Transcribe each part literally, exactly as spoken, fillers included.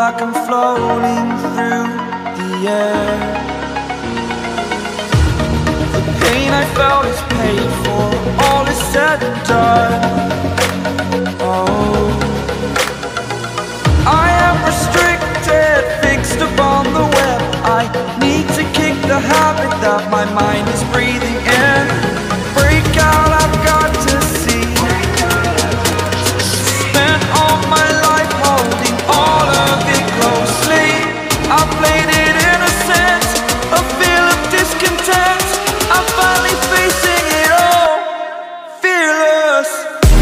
like I'm floating through the air. The pain I felt is paid for, all is said and done. Oh, I am restricted, fixed upon the web. I need to kick the habit that my mind is breathing in. Break out, I've got to see. Spent all my life holding all of it closely. I played it innocent, a feel of discontent. I'm finally facing it all, fearless.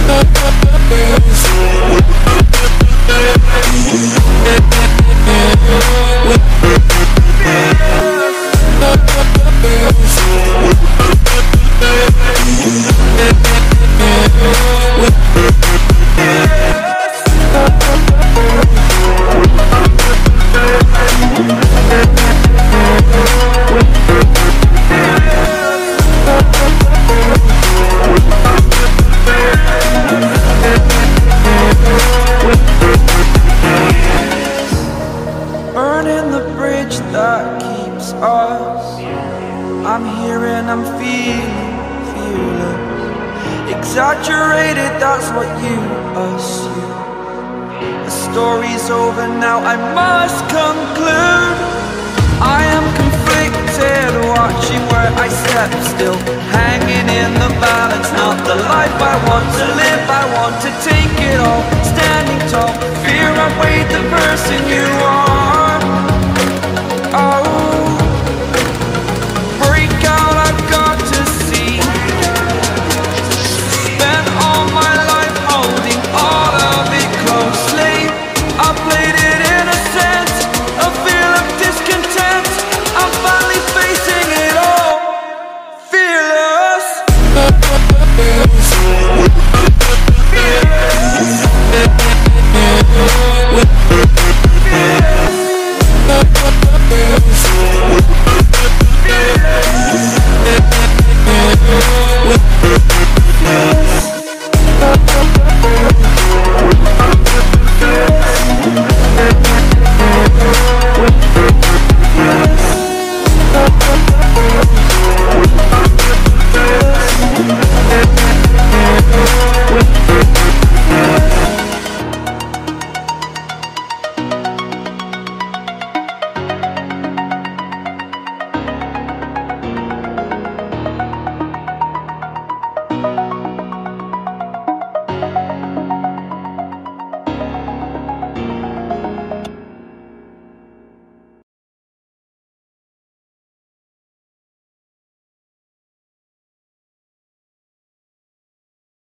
Burning the bridge that keeps us. I'm here and I'm feeling fearless. Exaggerated, that's what you assume. The story's over now, I must conclude. I am conflicted, watching where I step still, hanging in the balance. Not the life I want to live, I want to take it all. Standing tall, fear I weighed the person you